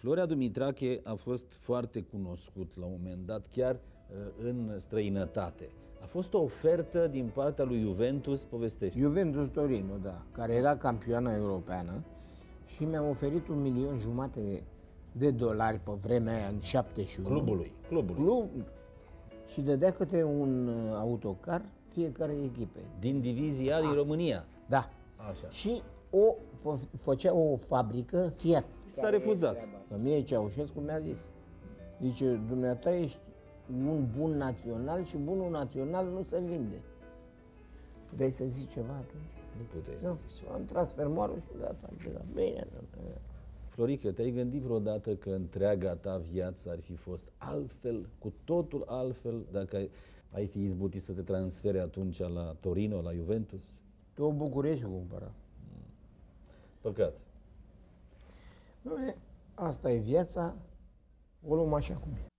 Florea Dumitrache a fost foarte cunoscut la un moment dat, chiar în străinătate. A fost o ofertă din partea lui Juventus, povestește. Juventus Torino, da, care era campioana europeană și mi-a oferit $1.500.000 pe vremea aia, în 71. Clubului. Club, și dădea câte un autocar fiecare echipe. Din divizia din România. Da. Așa. Și făcea o fabrică Fiat. S-a refuzat. Că mie Ceaușescu mi-a zis, zice, dumneata ești un bun național și bunul național nu se vinde. Puteai să zici ceva atunci? Nu puteai să zici ceva. Am tras fermoarul și gata, am plecat. Bine. Florică, te-ai gândit vreodată că întreaga ta viață ar fi fost altfel, cu totul altfel, dacă ai fi izbutit să te transferi atunci la Torino, la Juventus? Tu București o cumpăra. Păcat. Asta e viața, o luăm așa cum e.